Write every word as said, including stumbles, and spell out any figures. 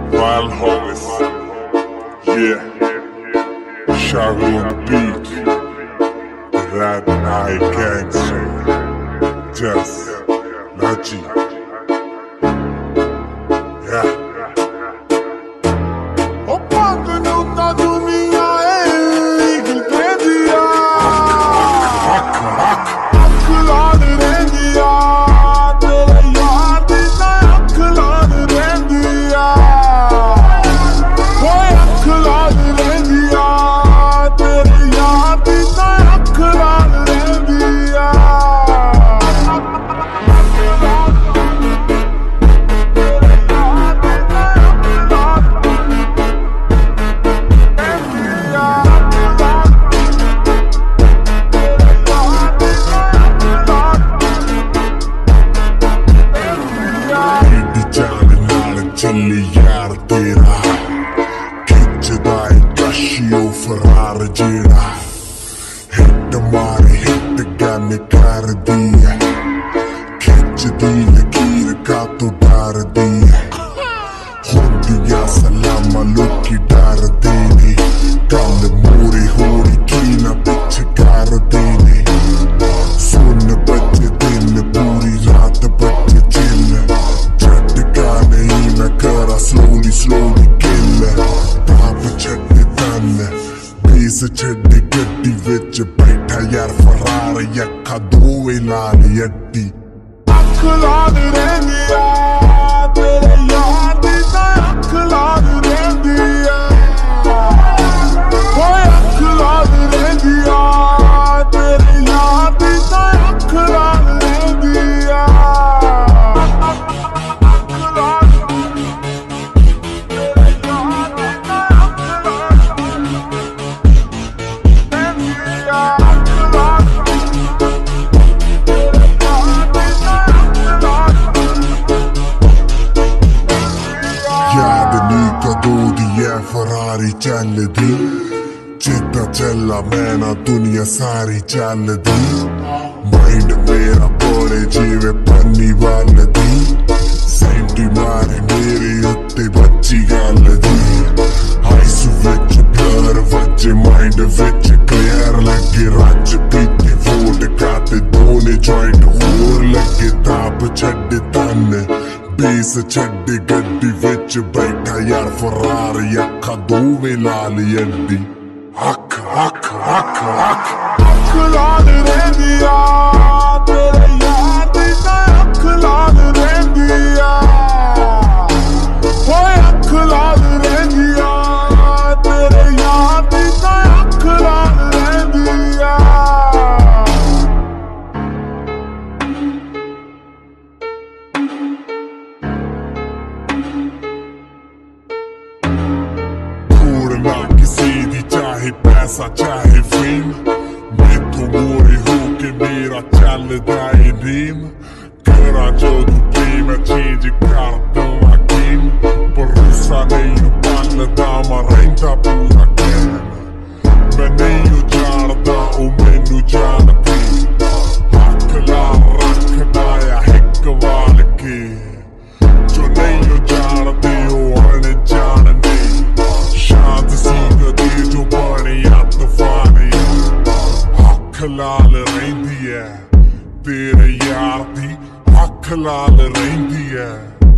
Wild Homies, yeah, Sharu on the beat, the Randhawa gangster, just Laji, yeah. ਚੱਲੀ ਯਾਰ ਤੇਰਾ ਖਿੱਚਦਾ ਏ ਕਸ਼ੀਓ ਫਰਾਰ ਜਿਹੜਾ ਹਿੱਟ ਮਾਰੇ ਹਿੱਟ ਗਨ ਕਰਦੀ ਐ ਖਿੱਚਦੀ ਲਕੀਰ ਕਾਤੋਂ ਡਰਦੀ ਐ ਹੁੰਦੀਆਂ ਸਲਾਮਾਂ ਲੋਕੀ ਡਰਦੇ ਨੇ ਗੱਲ ਮੂਰੇ ਹੋਣੀ ਕੀ ਨਾ ਪਿੱਛੇ ਕਰਦੇ ਨੇ ਸੁਣ ਬੱਚੇ ਦਿਨ ਪੂਰੀ ਰਾਤ ਬੱਚੇ chill Kara slowly, slowly kill Papa chadde tanne Bees chadde gaddi vich baitha yar Ferrari yakha dowe laal yaddi Akh laal rendiya tere yaar di ta akh laal rendiya Hoy akh laal rendiya tere yaar di ta akh laal rendiya Ferrari ਚੱਲਦੀ ਜਿੱਦਾਂ ਚੱਲਾ ਮੈਂ ਨਾ ਦੁਨੀਆ ਸਾਰੀ ਚੱਲਦੀ mind ਮੇਰਾ ਬੋਲੇ ਜਿਵੇਂ ਪੰਨੀ ਵੱਲਦੀ ਸੈਂਟੀ ਮਾਰੇ ਮੇਰੇ ਉੱਤੇ ਬੱਚੀ ਗੱਲ ਦੀ ਆਈਸ ਵਿੱਚ ਬਲਰ ਵੱਜੇ ਮਾਈਂਡ ਵਿੱਚ ਕਲੀਅਰ ਲੱਗੇ ਰੱਜ ਪੀਤੇ ਵੋਟ ਕਾਤੇ ਦੋਨੇ ਜੁਆਇੰਟ ਹੋਰ ਲੱਗੇ ਤਾਪ ਛੱਡੇ ਤਨ ਬੇਸ ਛੱਡੇ ਗੱਡੀ ਵਿੱਚ ਬੈਠਾ ਯਾਰ ਫਰਾਰੀ ਅੱਖਾਂ ਦੋਵੇਂ ਲਾਲ ਅੱਡੀ ਅੱਖ ਅੱਖ ਅੱਖ ਅੱਖ ਅੱਖ ਲਾਲ ਰਹਿੰਦੀਆਂ ਤੇਰੇ ਯਾਰ ਦੀ ਤਾਂ ਅੱਖ ਲਾਲ ਰਹਿੰਦੀਆਂ ਹੋਏ ਅੱਖ ਲਾਲ ਰਹਿੰਦੀਆਂ ਤੇਰੇ ਯਾਰ ਦੀ ਤਾਂ ਅੱਖ ਲਾਲ ਰਹਿੰਦੀਆਂ ਨਾ ਕਿਸੇ ਦੀ ਚਾਹੇ ਪੈਸਾ ਚਾਹੇ ਫੇਮ ਮੈਥੋਂ ਮੋਰੇ ਹੋ ਕੇ ਮੇਰਾ ਚੱਲਦਾ ਏ ਨੇਮ ਕਰਾਂ ਜਦੋਂ ਪ੍ਰੇਮ ਚੇਂਜ ਕਰ ਦਵਾਂ ਗੇਮ ਭਰੋਸਾ ਨਹੀਂ ਪਲਦਾ ਮੈਂ ਰਹਿੰਦਾ ਪੂਰਾ ਗੇਮ ਮੈਂ ਨਹੀਂ ਜਾਣਦਾ ਉਹ ਮੈਨੂੰ ਜਾਣਦੇ ਹੱਥ ਲਾ ਰੱਖਦਾ ਆ ਹਿੱਕ ਵਾਲ ਕੇ ਜੋ ਨਹੀਂ ਜਾਣਦੇ ਉਹ ਅਣ ਜਾਣਦੇ ਸ਼ਾਂਤ ਸੀ ਕਦੇ ਜੋ ਬਣੇ ਤੂਫਾਨੀ ਅੱਖ ਲਾਲ ਰਹਿੰਦੀ ਐ ਤੇਰੇ ਯਾਰ ਦੀ ਅੱਖ ਲਾਲ ਰਹਿੰਦੀ ਐ